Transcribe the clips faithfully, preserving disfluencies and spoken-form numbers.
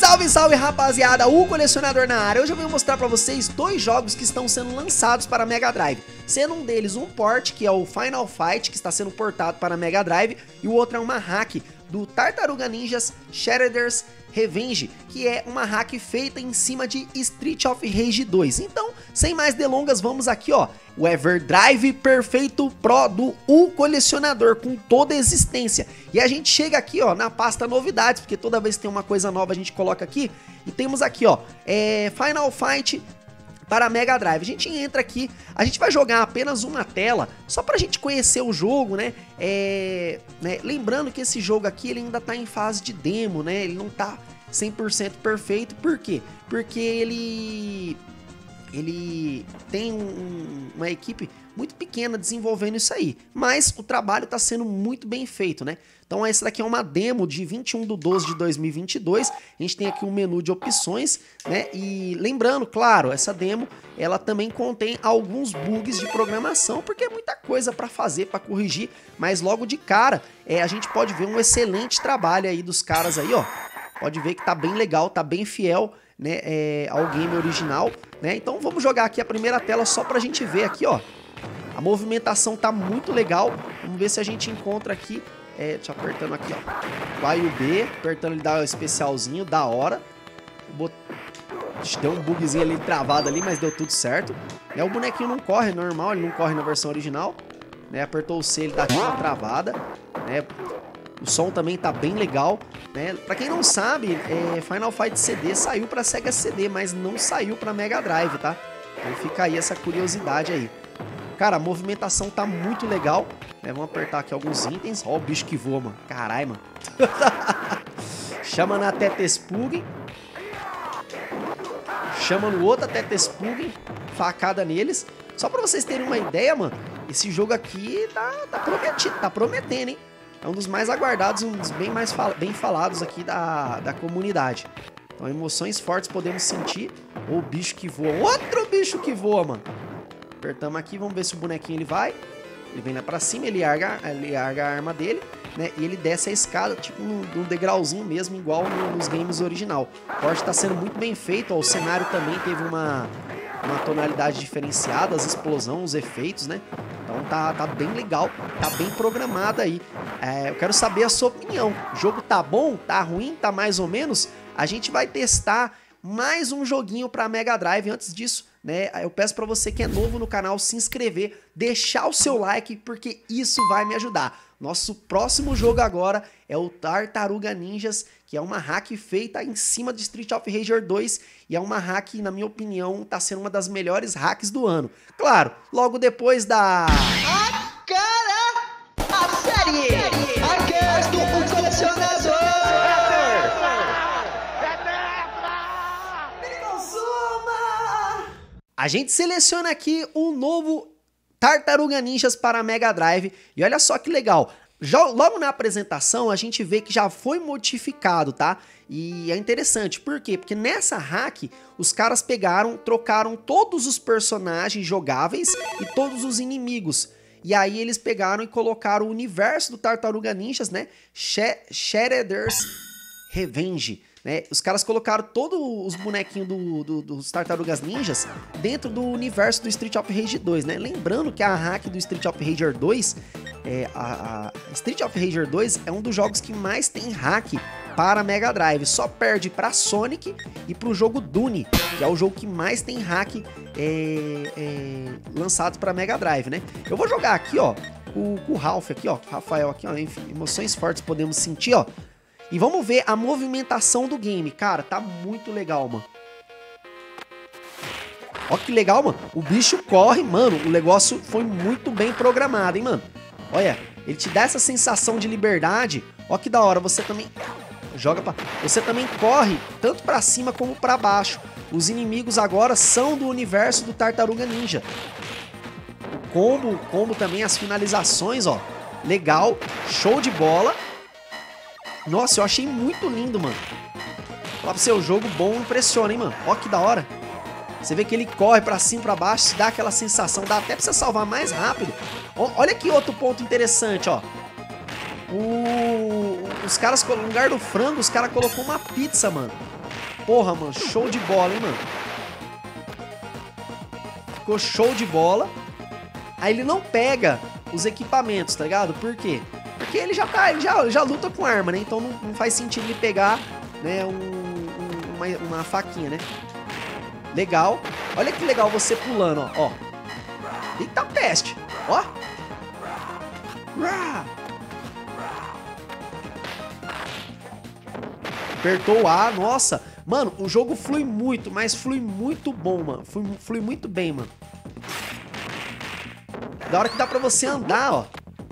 Salve, salve, rapaziada, o Colecionador na área. Hoje eu venho mostrar pra vocês dois jogos que estão sendo lançados para Mega Drive, sendo um deles um port, que é o Final Fight, que está sendo portado para Mega Drive, e o outro é uma hack do Tartaruga Ninjas Shredder's Revenge, que é uma hack feita em cima de Street of Rage dois. Então, sem mais delongas, vamos aqui, ó, o Everdrive Perfeito Pro do O Colecionador, com toda a existência. E a gente chega aqui, ó, na pasta novidades, porque toda vez que tem uma coisa nova a gente coloca aqui. E temos aqui, ó, é, Final Fight para Mega Drive. A gente entra aqui, a gente vai jogar apenas uma tela, só pra gente conhecer o jogo, né? É, né? Lembrando que esse jogo aqui, ele ainda tá em fase de demo, né? Ele não tá cem por cento perfeito. Por quê? Porque ele... ele tem um, uma equipe muito pequena desenvolvendo isso aí, mas o trabalho está sendo muito bem feito, né? Então essa daqui é uma demo de vinte e um de doze de dois mil e vinte e dois, a gente tem aqui um menu de opções, né? E lembrando, claro, essa demo, ela também contém alguns bugs de programação, porque é muita coisa para fazer, para corrigir, mas logo de cara, é, a gente pode ver um excelente trabalho aí dos caras aí, ó. Pode ver que tá bem legal, tá bem fiel, né, é, ao game original, né? Então vamos jogar aqui a primeira tela só pra gente ver aqui, ó. A movimentação tá muito legal. Vamos ver se a gente encontra aqui, é, deixa eu apertando aqui, ó, o A e o B, apertando ele dá um especialzinho, da hora. Bot... Deu um bugzinho ali travado ali, mas deu tudo certo. É, o bonequinho não corre normal, ele não corre na versão original, né? Apertou o C, ele dá aqui uma travada, né? O som também tá bem legal, né? Pra quem não sabe, é, Final Fight C D saiu pra Sega C D, mas não saiu pra Mega Drive, tá? Então fica aí essa curiosidade aí. Cara, a movimentação tá muito legal, né? Vamos apertar aqui alguns itens. Ó o bicho que voa, mano. Caralho, mano. Chama na Tetespug. Chama no outro Tetespug. Facada neles. Só pra vocês terem uma ideia, mano, esse jogo aqui tá, tá prometido, tá prometendo, hein? É um dos mais aguardados, um dos bem mais fal bem falados aqui da, da comunidade. Então, emoções fortes podemos sentir. O bicho que voa. Outro bicho que voa, mano. Apertamos aqui, vamos ver se o bonequinho ele vai. Ele vem lá pra cima, ele larga, ele larga a arma dele, né? E ele desce a escada, tipo num, num degrauzinho mesmo, igual no, nos games original. O corte tá sendo muito bem feito, ó. O cenário também teve uma, uma tonalidade diferenciada, as explosões, os efeitos, né? Então tá, tá bem legal, tá bem programado aí. É, eu quero saber a sua opinião. O jogo tá bom? Tá ruim? Tá mais ou menos? A gente vai testar mais um joguinho pra Mega Drive. Antes disso, né, eu peço pra você que é novo no canal se inscrever, deixar o seu like, porque isso vai me ajudar. Nosso próximo jogo agora é o Tartaruga Ninjas, que é uma hack feita em cima de Street of Rage dois, e é uma hack, na minha opinião, tá sendo uma das melhores hacks do ano. Claro, logo depois da... A cara! A série! Hackers do Colecionador! A gente seleciona aqui um novo Tartaruga Ninjas para Mega Drive, e olha só que legal. Já, logo na apresentação a gente vê que já foi modificado, tá? E é interessante, por quê? Porque nessa hack os caras pegaram, trocaram todos os personagens jogáveis e todos os inimigos. E aí eles pegaram e colocaram o universo do Tartaruga Ninjas, né? Shredder's Revenge, né? Os caras colocaram todos os bonequinhos do, do, dos Tartarugas Ninjas dentro do universo do Street of Rage dois, né? Lembrando que a hack do Street of Rage dois, é, a, a Street of Rage dois é um dos jogos que mais tem hack para Mega Drive. Só perde para Sonic e para o jogo Dune, que é o jogo que mais tem hack é, é, lançado para Mega Drive, né? Eu vou jogar aqui, ó, com, com o Ralph aqui, ó, Rafael aqui, ó, enfim, emoções fortes podemos sentir, ó. E vamos ver a movimentação do game. Cara, tá muito legal, mano. Ó que legal, mano. O bicho corre, mano. O negócio foi muito bem programado, hein, mano. Olha, ele te dá essa sensação de liberdade. Ó que da hora. Você também joga pra... Você também corre tanto pra cima como pra baixo. Os inimigos agora são do universo do Tartaruga Ninja. O combo, o combo também, as finalizações, ó. Legal. Show de bola. Nossa, eu achei muito lindo, mano. Falar pra você, o jogo bom impressiona, hein, mano. Ó que da hora. Você vê que ele corre pra cima e pra baixo, dá aquela sensação, dá até pra você salvar mais rápido. Ó, olha aqui outro ponto interessante, ó. O... Os caras, no lugar do frango, os caras colocou uma pizza, mano. Porra, mano, show de bola, hein, mano. Ficou show de bola. Aí ele não pega os equipamentos, tá ligado? Por quê? Porque ele já tá, ele já, já luta com arma, né? Então não, não faz sentido ele pegar, né, um, um, uma, uma faquinha, né? Legal. Olha que legal você pulando, ó. ó. Eita peste. Ó. Apertou o A, nossa. Mano, o jogo flui muito, mas flui muito bom, mano. Flui, flui muito bem, mano. Da hora que dá pra você andar, ó.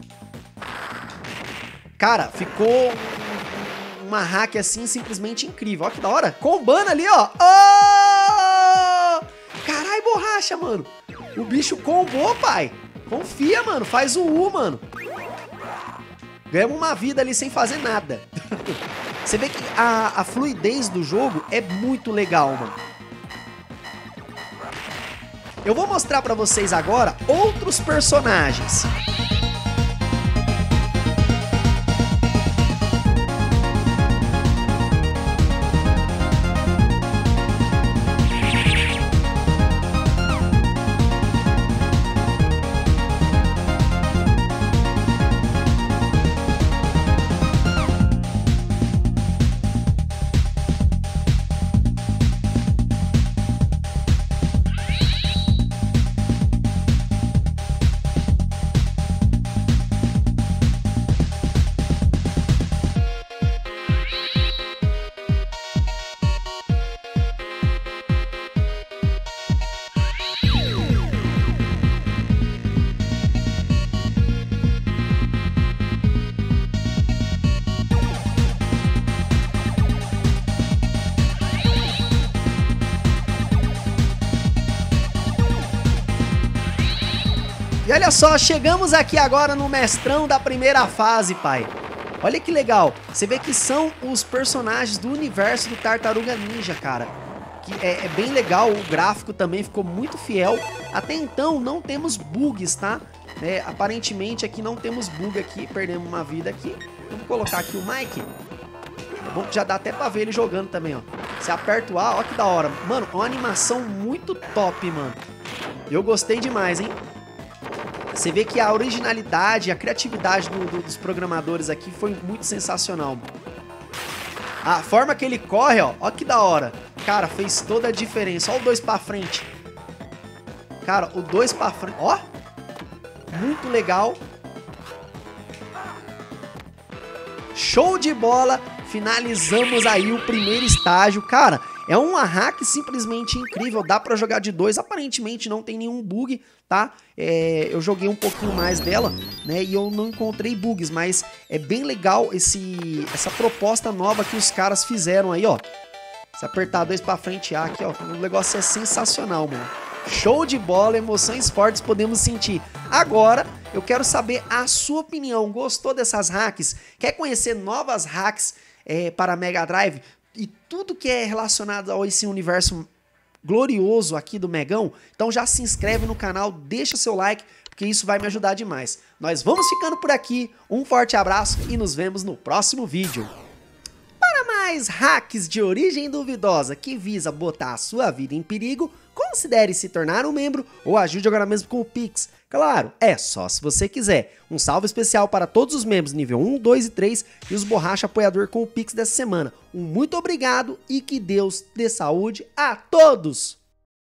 Cara, ficou uma hack assim simplesmente incrível. Ó que da hora. Combando ali, ó. Oh! Carai, borracha, mano. O bicho combou, pai. Confia, mano. Faz o U, mano. Ganhamos uma vida ali sem fazer nada. Você vê que a, a fluidez do jogo é muito legal, mano. Eu vou mostrar pra vocês agora outros personagens. E olha só, chegamos aqui agora no mestrão da primeira fase, pai. Olha que legal. Você vê que são os personagens do universo do Tartaruga Ninja, cara. Que é, é bem legal, o gráfico também ficou muito fiel. Até então não temos bugs, tá? É, aparentemente aqui não temos bug aqui, perdemos uma vida aqui. Vamos colocar aqui o Mike. É bom que já dá até pra ver ele jogando também, ó. Você aperta o A, ó que da hora. Mano, uma animação muito top, mano. Eu gostei demais, hein? Você vê que a originalidade, a criatividade do, do, dos programadores aqui foi muito sensacional. A forma que ele corre, ó, ó que da hora. Cara, fez toda a diferença. Ó o dois pra frente. Cara, o dois pra frente, ó. Muito legal. Show de bola. Finalizamos aí o primeiro estágio. Cara, é uma hack simplesmente incrível. Dá pra jogar de dois. Aparentemente não tem nenhum bug, tá? É, eu joguei um pouquinho mais dela, né? E eu não encontrei bugs, mas é bem legal esse, essa proposta nova que os caras fizeram aí, ó. Se apertar dois pra frente, A aqui, ó. O negócio é sensacional, mano. Show de bola, emoções fortes podemos sentir. Agora, eu quero saber a sua opinião. Gostou dessas hacks? Quer conhecer novas hacks é, para Mega Drive? E tudo que é relacionado a esse universo glorioso aqui do Megão? Então já se inscreve no canal, deixa seu like, porque isso vai me ajudar demais. Nós vamos ficando por aqui. Um forte abraço e nos vemos no próximo vídeo. Para mais hacks de origem duvidosa que visa botar a sua vida em perigo, considere se tornar um membro ou ajude agora mesmo com o Pix. Claro, é só se você quiser. Um salve especial para todos os membros nível um, dois e três e os borracha apoiador com o Pix dessa semana. Um muito obrigado e que Deus dê saúde a todos!